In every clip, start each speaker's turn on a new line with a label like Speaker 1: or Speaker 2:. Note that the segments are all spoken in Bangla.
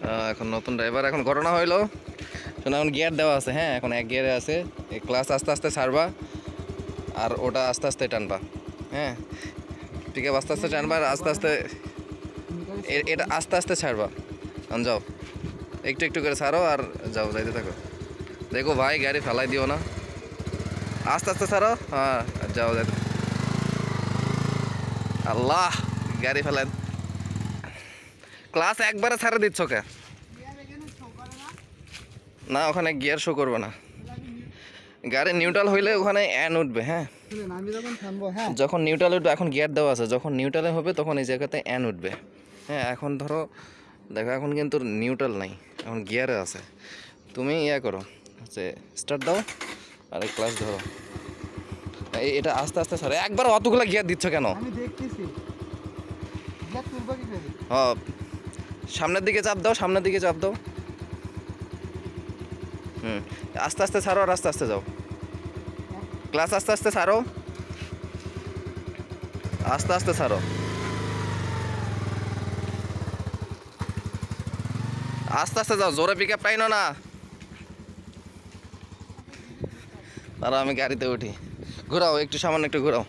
Speaker 1: এখন নতুন ড্রাইভার। এখন ঘটনা হইলো শোনা, এখন গিয়ার দেওয়া আছে। হ্যাঁ, এখন এক গিয়ারে আছে। এই ক্লাস আস্তে আস্তে ছাড়বা আর ওটা আস্তে আস্তে টানবা। হ্যাঁ, ঠিক আছে, আস্তে আস্তে টানবা আর আস্তে আস্তে এটা আস্তে আস্তে ছাড়বা। যাও, একটু একটু করে ছাড়ো আর যাও, যাইতে থাকো। দেখো ভাই, গাড়ি ফেলাই দিও না, আস্তে আস্তে ছাড়ো। হ্যাঁ, যাও যাইতে। আল্লাহ, গাড়ি ফেলাই। ক্লাস একবারে ছাড়ে দিচ্ছ কে? না, ওখানে গিয়ার শো করবে না। গাড়ি নিউট্রাল হইলে ওখানে অ্যান উঠবে। হ্যাঁ, যখন নিউট্রাল উঠবে, এখন গিয়ার দেওয়া আছে, যখন নিউট্রালে হবে তখন এই জায়গাতে অ্যান উঠবে। হ্যাঁ, এখন ধরো দেখো, এখন কিন্তু নিউট্রাল নাই, এখন গিয়ারে আছে। তুমি ইয়া করো, হচ্ছে স্টার্ট দাও আর ক্লাস ধরো। এটা আস্তে আস্তে ছাড়ো। একবার অতগুলো গিয়ার দিচ্ছ কেন? হ্যাঁ, সামনের দিকে চাপ দাও, সামনের দিকে চাপ দাও। আস্তে আস্তে ছাড়ো আর আস্তে আস্তে যাও। ক্লাস আস্তে আস্তে ছাড়ো, আস্তে আস্তে ছাড়ো, আস্তে আস্তে যাও, জোরে পিক আপ পাইনো না। আর আমি গাড়িতে উঠি, ঘোরাও একটু, সামান্য একটু ঘোরাও।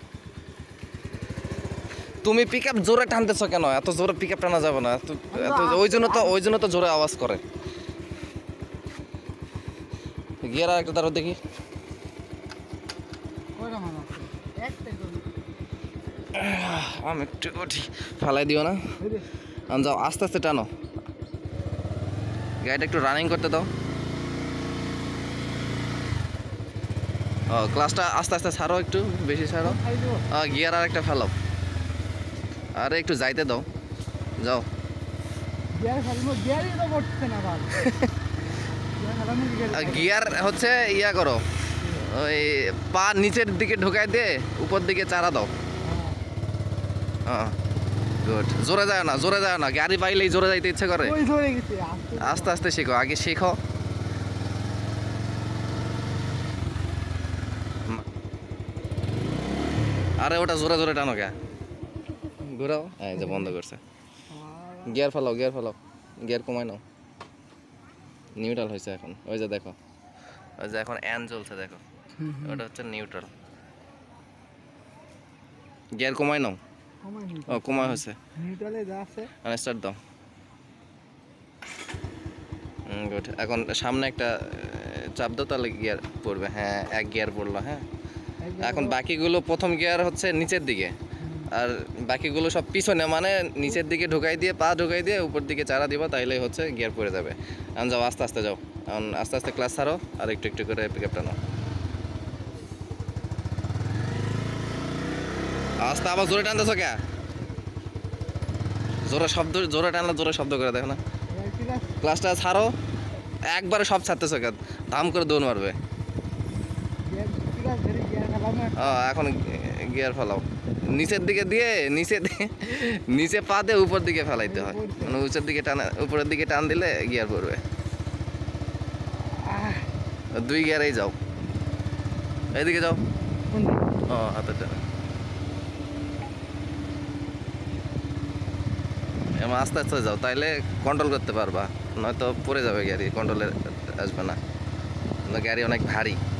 Speaker 1: তুমি পিক আপ জোরে টানতেছ কেন? এত জোরে পিক আপ টানা যাবে না। ওই জন্য তো জোরে আওয়াজ করে। গিয়ার আর একটা দাঁড়ো দেখি। আমি একটু উঠি, ফালাই দিও না। যাও, আস্তে আস্তে টানো, গাড়িটা একটু রানিং করতে দাও। ক্লাসটা আস্তে আস্তে ছাড়ো, একটু বেশি ছাড়ো। গিয়ার আর একটা ফেলাও, আরে একটু যাইতে দাও, যাও। গিয়ার হচ্ছে ইয়া করো, ওই পা নিচের দিকে ঢোকাই দিয়ে উপর দিকে চারা দাও। গুড। জোরে যায় না, জোরে যায় না। গাড়ি পাইলেই জোরে যাইতে ইচ্ছে করে। আস্তে আস্তে শেখো, আগে শেখো। আরে ওটা জোরে জোরে টানো কে? ঘোরাও। এই যে বন্ধ করছে। গিয়ার ফেলাও, গিয়ার ফেলাও, গিয়ার কমাই নাও। নিউট্রাল হয়েছে এখন, ওই যে দেখো, ওই যে এখন অ্যান চলছে, দেখো, ওটা হচ্ছে নিউট্রাল। গিয়ার কমাই নাও। কমা হয়েছে। স্টার্ট দাও। গুড। এখন সামনে একটা চাপ দাও, তাহলে গিয়ার পড়বে। হ্যাঁ, এক গিয়ার পড়লো। হ্যাঁ, এখন বাকিগুলো প্রথম গিয়ার হচ্ছে নিচের দিকে আর বাকিগুলো সব পিছনে, মানে নিচের দিকে ঢোকাই দিয়ে, পা ঢোকাই দিয়ে উপর দিকে চারা দিবা, তাইলে হচ্ছে গিয়ার পড়ে যাবে। এখন যাও, আস্তে আস্তে যাও। এখন আস্তে আস্তে ক্লাস ছাড়ো আর একটু একটু করে পিক আপটা নাও। আস্তে, আবার জোরে টানতেছ কে? জোরে শব্দ, জোরে টানলে জোরে শব্দ করে, দেখো না। ক্লাসটা ছাড়ো, একবারে সব ছাড়তেছ কে? ধাম করে দৌড় মারবে। এখন গিয়ার ফেলাও, নিচের দিকে দিয়ে, নিচে পা দিয়ে উপর দিকে ফেলাইতে হয়, মানে উঁচের দিকে টান, উপরের দিকে টান দিলে গিয়ার পড়বে। 2 গিয়ারেই যাও, এইদিকে যাও। হাতের টানে এমন আস্তে আস্তে যাও, তাইলে কন্ট্রোল করতে পারবা, নয়তো পড়ে যাবে গাড়ি, কন্ট্রোলে আসবে না। গাড়ি অনেক ভারী।